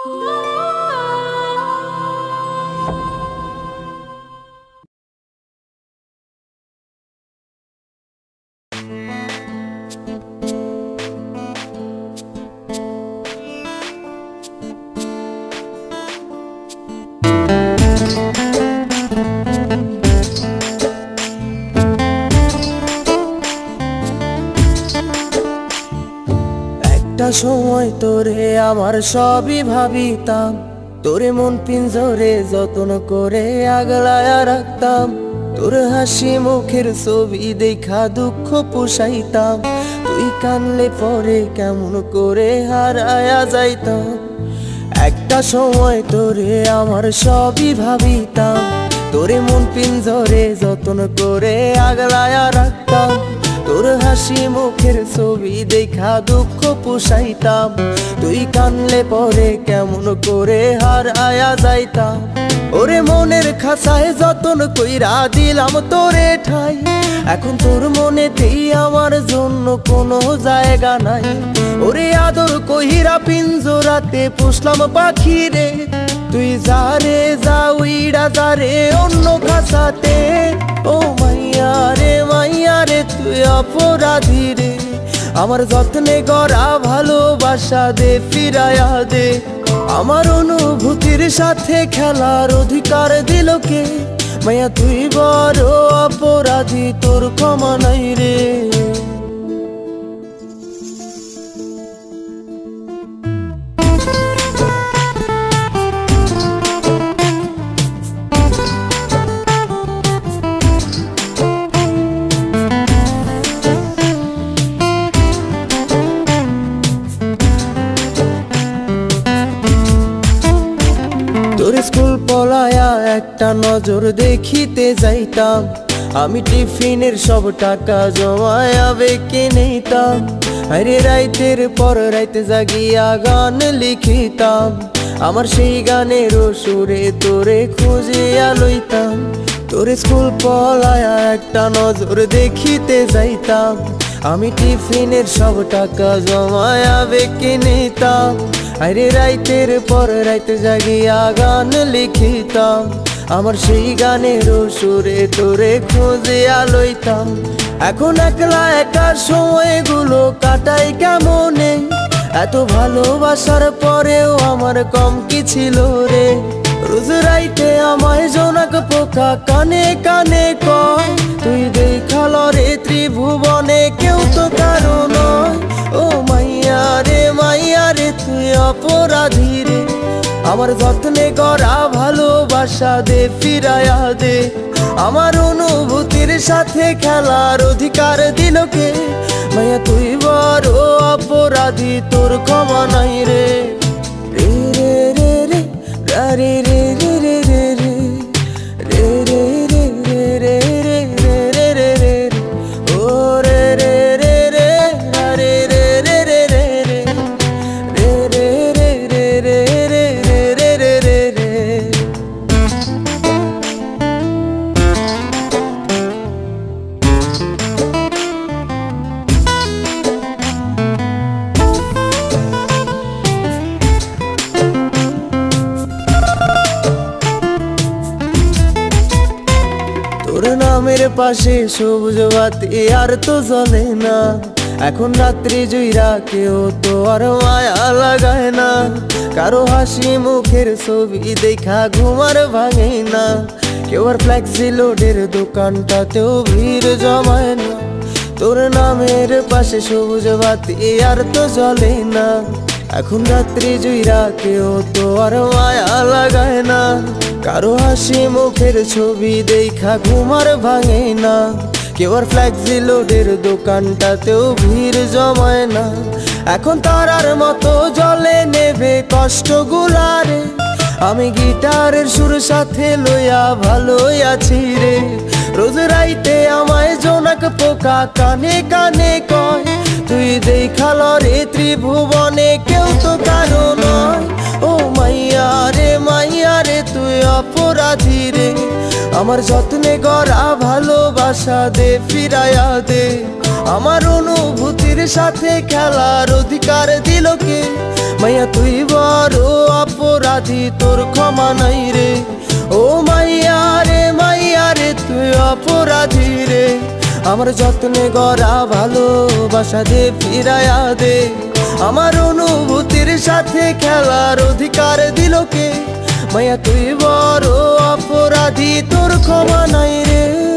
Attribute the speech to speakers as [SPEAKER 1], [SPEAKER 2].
[SPEAKER 1] একটা সময় তোরে আমার সবই ভাবিতাম, তোরে মন পিঞ্জরে যত্ন করে আগলায়া রাখতাম। তোর হাসি মুখের ছবি দেখা দুঃখ পোষাইতাম, তুই কানলে পরে কেমন করে হারায়া যাইতাম। একটা সময় তোরে আমার সবই ভাবিতাম, তোরে মন পিঞ্জরে যত্ন করে আগলায়া রাখতাম। তোর হাসি মুখের ছবি দেখা দুঃখ পোষাইতাম, তুই কানলে পরে কেমন করে হারায়া যাইতাম। ওরে মনের খাঁচায় যতন কইরা দিলাম তোরে ঠাই, এখন তোর মনেতেই আমার জন্য কোনো জায়গা নাই। ওরে আদর কইরা পিঞ্জরাতে পুষলাম পাখি রে, তুই যারে যা উইড়া যারে অন্য খাঁচাতে। ও মাইয়া রে তুই অপরাধী রে, আমার যত্নে গড়া ভালোবাসা দে ফিরায়া দে। আমার অনুভূতির সাথে খেলার অধিকার দিল কে? মাইয়া তুই বড় অপরাধী, তোর ক্ষমা নাই রে। তোর স্কুল পলায়া একটা নজর দেখিতে যাইতাম, আমি টিফিনের সব টাকা জমায়া বেঁকে নিতাম। আরে রাইতের পর রাইতে জাগিয়া গান লিখিতাম, আমার সেই গানের সুরে তোরে খুঁজিয়া লইতাম। তোর স্কুল পলায়া একটা নজর দেখিতে যাইতাম, আমি টিফিনের সব টাকা জমায়া বেঁকে নিতাম। আরে রাইতের পর রাইতে জাগিয়া গান লিখিতাম, আমার সেই গানের সুরে তোরে খুঁজিয়া লইতাম। এখন একলা একা সময়গুলো কাটাই কেমনে, এত ভালোবাসার পরেও আমার কম কি ছিল রে। রোজ রাইতে আমায় জোনাক পোকা কানে কানে কয়, তুই দেখাল রে ত্রিভুবনে কেউ তো কারো নয়। ও মাইয়া রে তুই অপরাধী রে, আমার যত্নে গড়া ভালোবাসা দে ফিরায়া দে। আমার অনুভূতির সাথে খেলার অধিকার দিল কে? মাইয়া তুই বড় অপরাধী, তোর ক্ষমা নাই রে। রে রে রে রে রে রে রে রে রে রে রে রে রে রে রে রে রে ও রে রে রে রে রে রে রে রে রে রে রে রে রে রে রে রে। তোর নামের পাশে সবুজ বাতি আর তো জ্বলে না, এখন রাত্রি জুইরা কেউ তো আর মায়া লাগায় না। কারো হাসি মুখের ছবি দেখা ঘুমার ভাঙে না, কেউ আর ফ্লেক্সি লোডের দোকানটাতেও ভিড় জমায় না। তোর নামের পাশে সবুজ বাতি আর তো জ্বলে না, এখন রাত্রি জুইরা কেউ তো আর মায়া লাগায় না। কারো হাসি মুখের ছবি দেখা ঘুমার ভাঙে না, কেউ আর ফ্লেক্সি লোডের দোকানটাতেও ভিড় জমায় না। এখন তারার মতো জলে নেবে কষ্টগুলারে, আমি গিটারের সুর সাথে লইয়া ভালোই আছি রে। রোজ রাইতে আমায় জোনাক পোকা কানে কানে কয়, তুই দেখাল রে ত্রিভুবনে কেউ তো কারো নয়। ও মাইয়া রে তুই অপরাধী রে, আমার যত্নে গড়া ভালোবাসা দে ফিরায়া দে। আমার অনুভূতির সাথে খেলার অধিকার দিল কে? মাইয়া তুই বড় অপরাধী, তোর ক্ষমা নাই রে। ও মাইয়া রে তুই অপরাধী রে। আমার যত্নে গড়া ভালোবাসা দে ফিরায়া দে। আমার অনুভূতির সাথে খেলার অধিকার দিল কে? মাইয়া তুই বড় অপরাধী, তোর ক্ষমা নাই রে।